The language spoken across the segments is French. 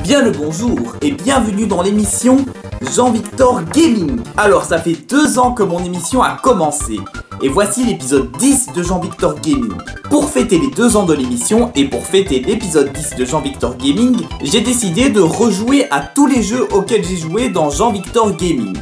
Bien le bonjour et bienvenue dans l'émission Jean-Victor Gaming. Alors ça fait 2 ans que mon émission a commencé et voici l'épisode 10 de Jean-Victor Gaming. Pour fêter les 2 ans de l'émission et pour fêter l'épisode 10 de Jean-Victor Gaming, j'ai décidé de rejouer à tous les jeux auxquels j'ai joué dans Jean-Victor Gaming.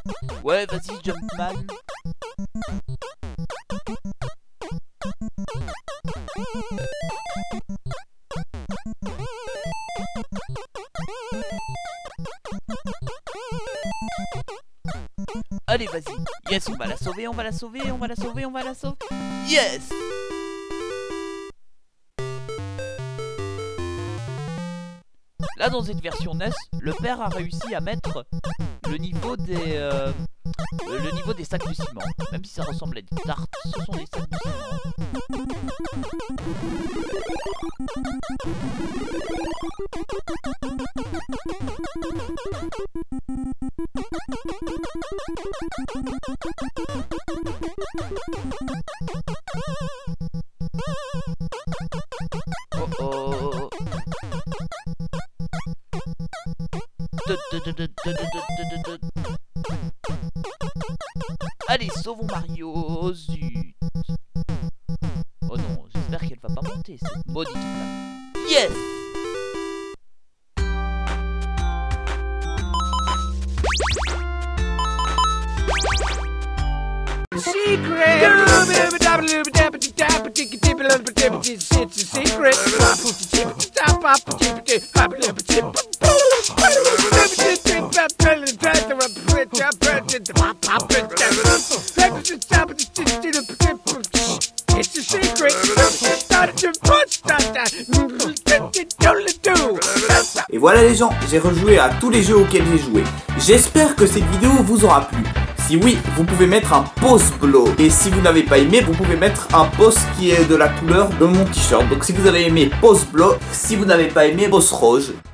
Ouais, vas-y, Jumpman. Allez, vas-y. Yes, on va la sauver, on va la sauver, on va la sauver, on va la sauver. Yes! Là, dans cette version NES, le père a réussi à mettre le niveau des sacs de ciment. Même si ça ressemble à des tartes, ce sont des sacs de ciment. Oh oh. Allez, sauvons Mario, zut. Oh non, j'espère qu'elle va pas monter, cette maudite flamme. Yes! Secret. It's a secret. Et voilà les gens, j'ai rejoué à tous les jeux auxquels j'ai joué. J'espère que cette vidéo vous aura plu. Si oui, vous pouvez mettre un pouce bleu. Et si vous n'avez pas aimé, vous pouvez mettre un pouce qui est de la couleur de mon t-shirt. Donc si vous avez aimé, pouce bleu. Si vous n'avez pas aimé, pouce rouge.